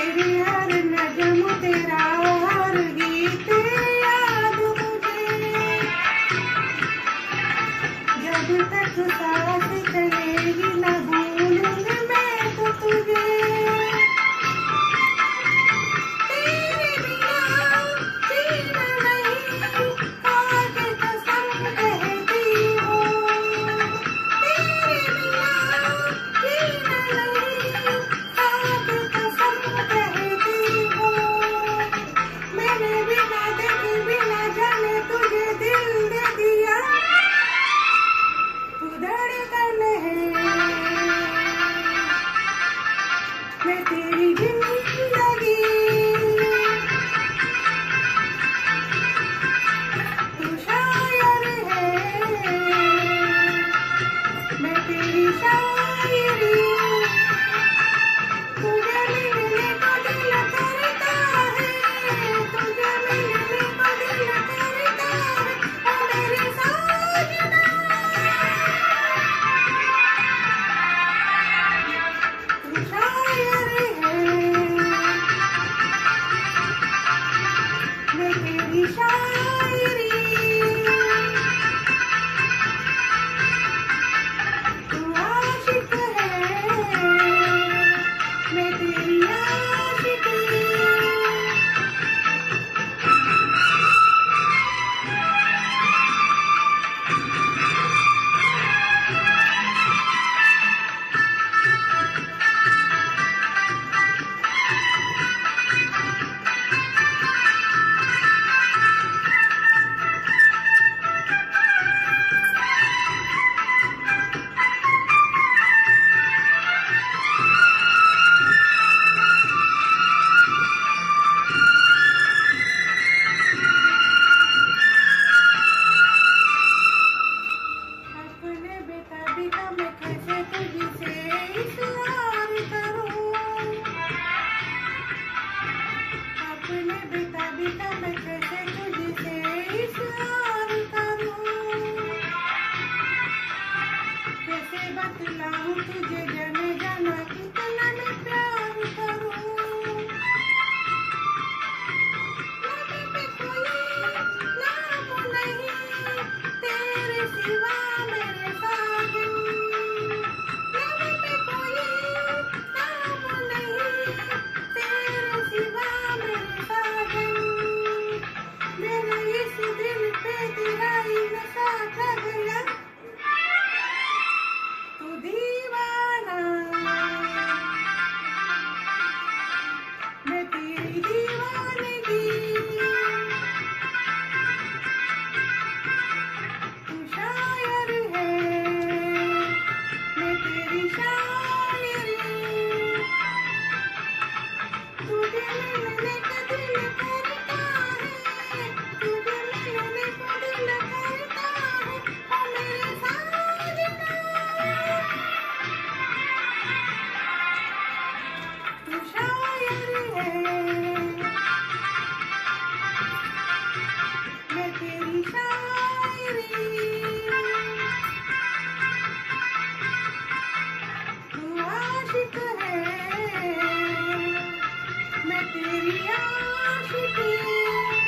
तेरी हर नज़्म तेरा हर गीत याद मुझे, जब तक सांस चलेगी न भूलूंगी मैं तो तुझे। तेरे बिना जीना नहीं, आज कसम कहती हूँ। तेरे बिना जीना नहीं, आज कसम कहती हूँ। मैंने बिना देखे बिना जाने तुझे दिल दे दिया, तू धड़कन है मैं तेरी जिंदगी, तू शायर है मैं तेरी शायरी। तुझे मिलने को दिल करता है, तुझे मिलने को दिल करता है, ओ मेरे साजना। तू शायर है मैं तेरी शायरी, तू आशिक है मैं तेरी आशिकी। अपने बेताबी का मैं कैसे तुझसे इकरार करूं, अपने बेताबी का मैं कैसे तुझसे इकरार करूं। कैसे बतलाऊं तुझे जाने जाना कितना मैं प्यार करूं। लबों पे कोई नाम नहीं तेरे सिवा मेरे साजन, लबों पे कोई नाम नहीं तेरे सिवा मेरे साजन। मेरे इस दिल पे तेरा ही नशा छा गया, तू दीवाना मैं तेरी दीवानगी। तू शायर है मैं तेरी शायरी, तुझे मिलने का दिल करता है, तुझे मिलने का दिल करता है, ओ मेरे साजना। तू शायर है मैं तेरी शायरी, तू आशिक है मैं तेरी आशिकी।